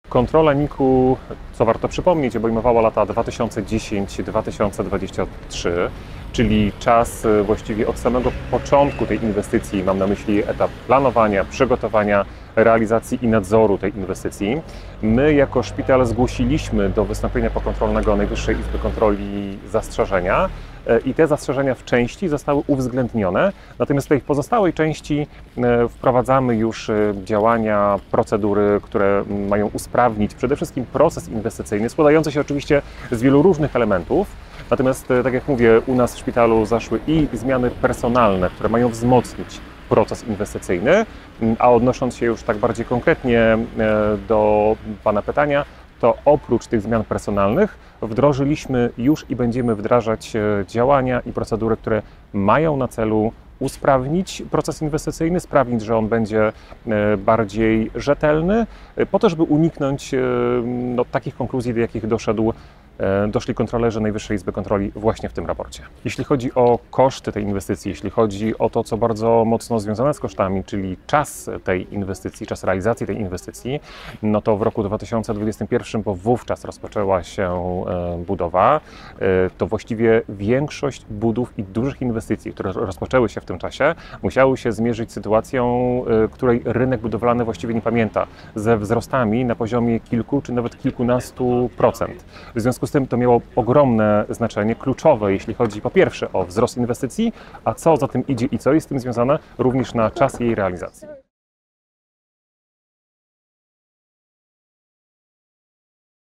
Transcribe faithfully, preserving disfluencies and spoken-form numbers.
Kontrola N I K-u, co warto przypomnieć, obejmowała lata dwa tysiące dziesiąty do dwa tysiące dwudziestego trzeciego, czyli czas właściwie od samego początku tej inwestycji, mam na myśli etap planowania, przygotowania, realizacji i nadzoru tej inwestycji. My jako szpital zgłosiliśmy do wystąpienia pokontrolnego Najwyższej Izby Kontroli zastrzeżenia i te zastrzeżenia w części zostały uwzględnione, natomiast w tej pozostałej części wprowadzamy już działania, procedury, które mają usprawnić przede wszystkim proces inwestycyjny, składający się oczywiście z wielu różnych elementów. Natomiast, tak jak mówię, u nas w szpitalu zaszły i zmiany personalne, które mają wzmocnić proces inwestycyjny, a odnosząc się już tak bardziej konkretnie do Pana pytania, to oprócz tych zmian personalnych wdrożyliśmy już i będziemy wdrażać działania i procedury, które mają na celu usprawnić proces inwestycyjny, sprawić, że on będzie bardziej rzetelny, po to, żeby uniknąć no, takich konkluzji, do jakich doszedł doszli kontrolerzy Najwyższej Izby Kontroli właśnie w tym raporcie. Jeśli chodzi o koszty tej inwestycji, jeśli chodzi o to, co bardzo mocno związane z kosztami, czyli czas tej inwestycji, czas realizacji tej inwestycji, no to w roku dwa tysiące dwudziestym pierwszym, bo wówczas rozpoczęła się budowa, to właściwie większość budów i dużych inwestycji, które rozpoczęły się w tym czasie, musiały się zmierzyć z sytuacją, której rynek budowlany właściwie nie pamięta, ze wzrostami na poziomie kilku czy nawet kilkunastu procent. W związku z tym to miało ogromne znaczenie, kluczowe, jeśli chodzi po pierwsze o wzrost inwestycji, a co za tym idzie i co jest z tym związane, również na czas jej realizacji.